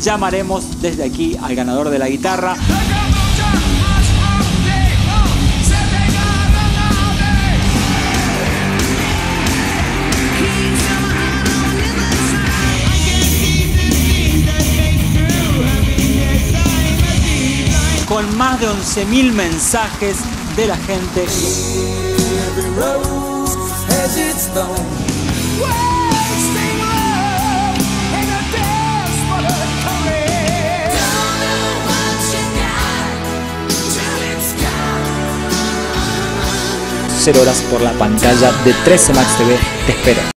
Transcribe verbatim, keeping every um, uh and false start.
llamaremos desde aquí al ganador de la guitarra. Con más de once mil mensajes de la gente. Cero horas por la pantalla de trece Max T V. Te espero.